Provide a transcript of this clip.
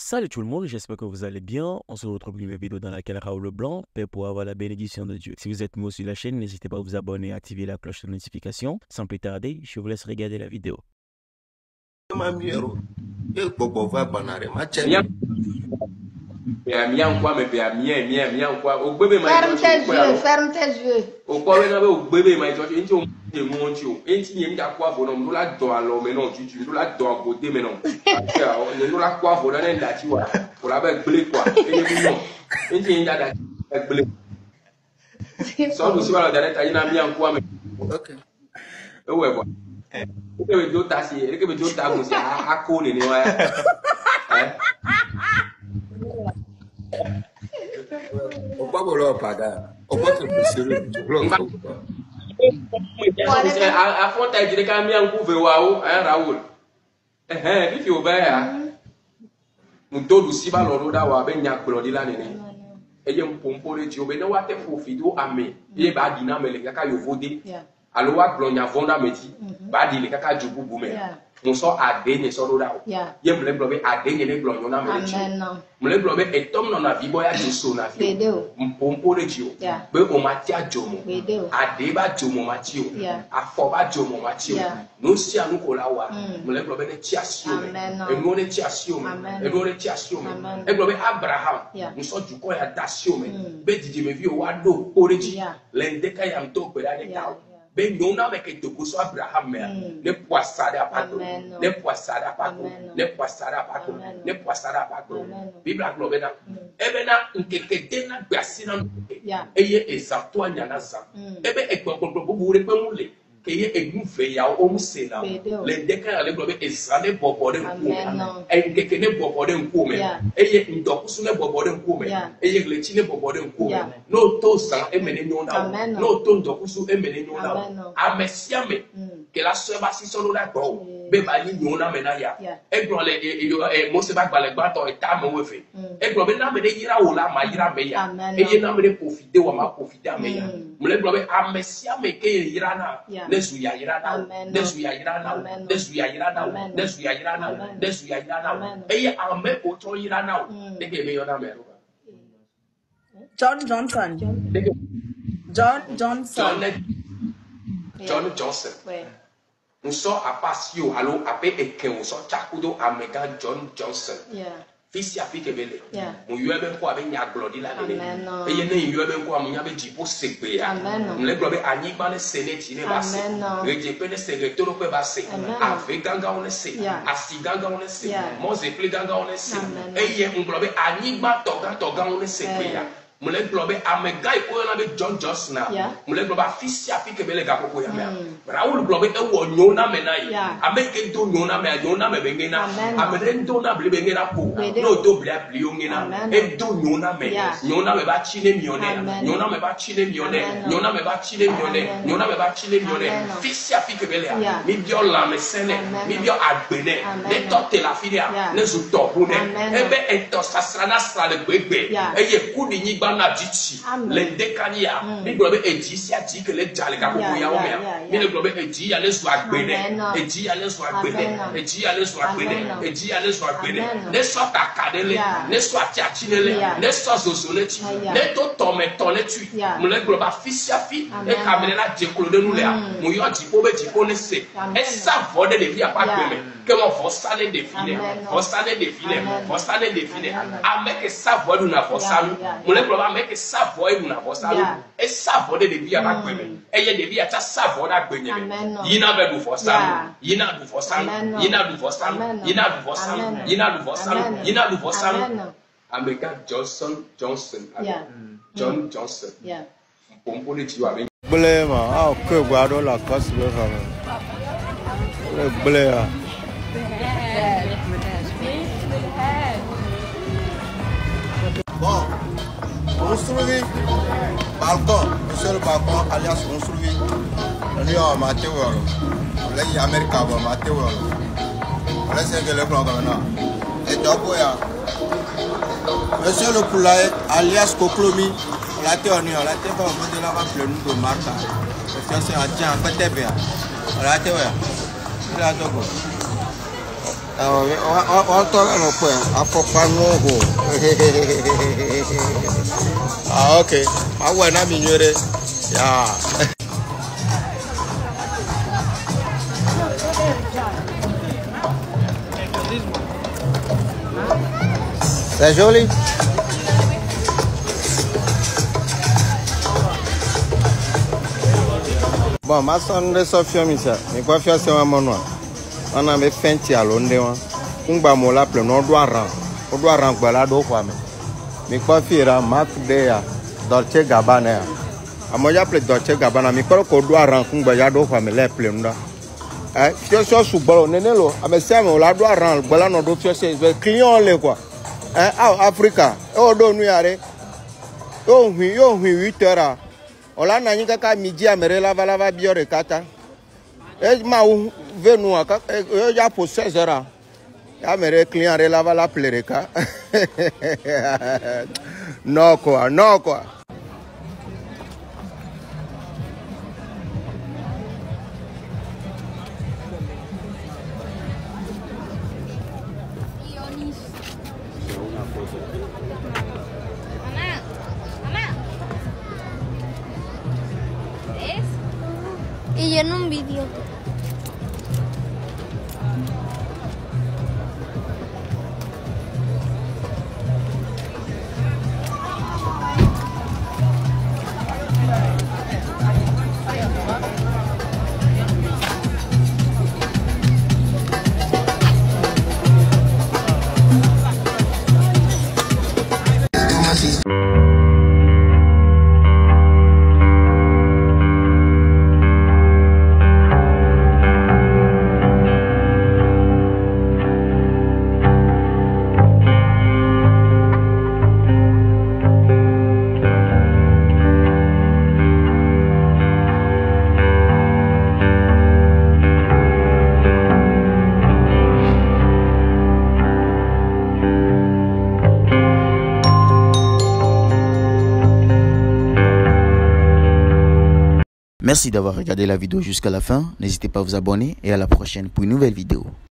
Salut tout le monde, j'espère que vous allez bien. On se retrouve pour une vidéo dans laquelle Raoul le Blanc paie pour avoir la bénédiction de Dieu. Si vous êtes nouveau sur la chaîne, n'hésitez pas à vous abonner et activer la cloche de notification. Sans plus tarder, je vous laisse regarder la vidéo. Ferme tes yeux. Raoul. If you buy Mutodu Siba Loroda wa Benya Glodila Nene. Eyem Pompore Tiobe, no water for Fido Ame, ye badina meleka yovodi. Aloa Glonia Vonda Meti, Badi Lekaka Jubu Bume. Muso Adene Soroda. Yem Leblobe Adene Gloniona Meti. Mleblobe etom na viboya Joso na Fido. Pompore Tio. Be Omatia Jomo. Adeba Jomo Matio. Afoba Jomo Matio. No sia no kolawa. Mleblobe ne tiasio. Eno ne tiasio. Eno ne tiasio. Eblobe Abraham. Muso juko ya dasio me. Be didi me vi o wado oreji. Lendeka ya mto pera de tao. Ben yona meke tokuso Abraham ne poissada pato ne poissada pato ne poissada pato ne poissada pato Biblia globena ebena nkekete na gbasina eye exacto anyana za ebe ekpokpokpo bure pe mule keye egufe ya o musela le deka le globe ezane bobode nku enkeke ne bobode nku me eye ndokusu ne bobode nku me eye glechi ne bobode nku me no to san emene nyona no to ndokusu emene nyona amesiame que la soeur si solo la go be ba ni nyona me na ya egro le mo se ba gbale gba to eta me wefe egro be na me de yira wo la ma yira me ya eye na me de profite wa ma profite me ya mo le glo be amesiame ke yira na nesu ya yira na nesu ya yira na nesu ya yira na nesu ya yira na nesu ya yira na eye ame ko to yira na de ke me yo na me John Johnson. John Johnson. Nous sommes à Passio, allo à Paie, nous sommes Chakudo, Amega John Johnson. Fils ya fille kebele. Mon yuebe ko abe nya glodi la nene. Eye ne yuebe ko amunya be jipo sekbe ya. Mle globe anyi ba ne seneti ne base. Reje pe ne secretary ko base. Ave ganga on se. Asi ganga on se. Moze ple ganga on se. Eye nglobe anyi ba toga on sekbe ya. Mule globe amega ko na be John Johnson na. Mule globe fils ya fille kebele ga ko ya me. Raoul globe e wo nyona me na yi. Ameke do nyona me be ngena. Amere do na ble be ngena ko. No do blia bliongena e do nyona me ba chine mione nyona me ba chine mione fisia fi kebele mi bio la me sene mi bio agbene ne tote la filia ne zu tobune ebe ento sasrana sale gbegbe eye kudi nyigba na dichi le dekania mi globe ejisi ati kele jale ka ko ya o me mi le globe eji ya le su agbene ne sota kadele ne soit tiachinele ne soit zozoleti ne to tometone tu mule globa fisia fi e kamele la dekolo de nous là mo yo tipo be tipo ne se e sa vode de via pa gbeme que mo fostane define ameke sa vode na fostanu mule globa ameke sa vode na fostanu e sa vode de via pa gbeme e ye de via ta sa vode agbenye yina be du fostanu yina du fostanu America Johnson John Johnson Pompole ti wa Blé ma que guardo la casse le blé Bon, construit balcon, monsieur le balcon alias construit le lieu amateur, le Américain amateur, le Sénégal le blanc comme ça. Et donc monsieur le poulailler alias Koklomi, la terre on la terre va de la le nom de marque. C'est un tien, pas de la terre, la donc. Ah, ok. Ah ouais, na mignore. Ya. C'est joli. Bon, ma sonne de Sophia Missa. Mais quoi faire c'est mon nom. On a mis fenti à Londres. On va me l'appeler non doit rang. On doit rang balado quoi mais. Mais quoi faire Marc Dea Dolce Gabbana. A moi j'appelle Dolce Gabbana. Mais quoi qu'on doit rang qu'on balado quoi mais l'appeler non. Je suis sous ballon nenelo. A mais c'est on la doit rang balano do faire c'est client le quoi. Africa. Oh do nous yare. Yo 8 heures. Ola na nyika ka midi amere lava biore kata. Ma ou venu aka yo ya pour 16 heures. Ya mere client re lava la plereka. Non quoi, non quoi. Y en un vídeo. Merci d'avoir regardé la vidéo jusqu'à la fin. N'hésitez pas à vous abonner et à la prochaine pour une nouvelle vidéo.